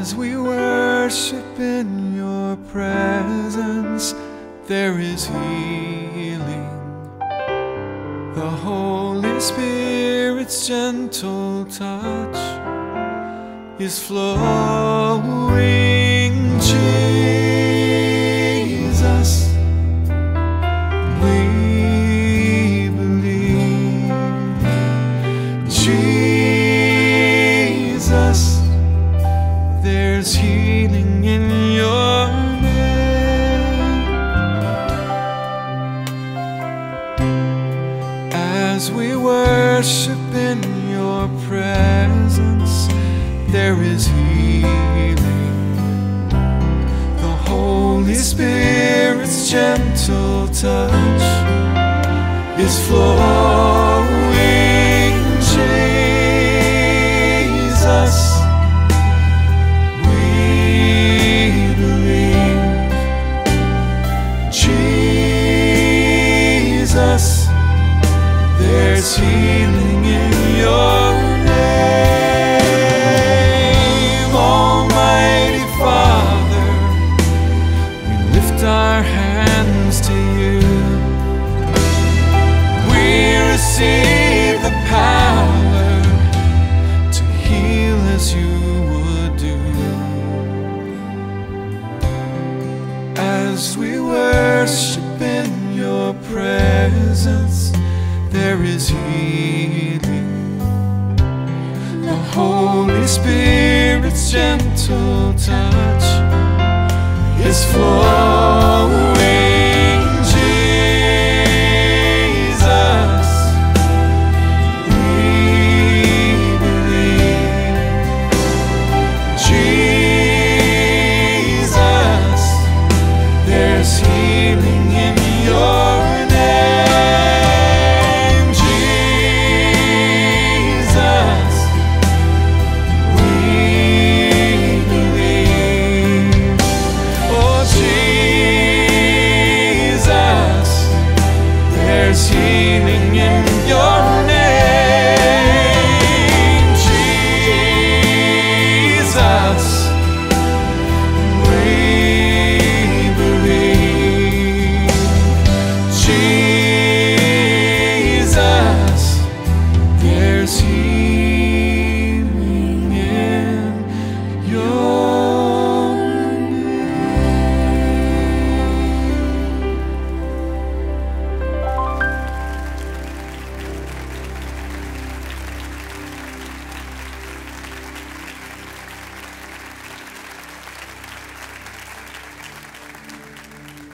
As we worship in your presence, there is healing. The Holy Spirit's gentle touch is flowing. Jesus, we believe. Jesus, there's healing in your name. As we worship in your presence, there is healing. The Holy Spirit's gentle touch is flowing. Jesus, we believe. Jesus, there's healing in your name. Almighty Father, we lift our hands to you. We receive the power to heal as you would do. As we worship in your presence, there is healing. The Holy Spirit's gentle touch is flowing. Jesus, we believe. Jesus, there's healing in your name. Jesus, we believe. Oh Jesus, there's healing in your name.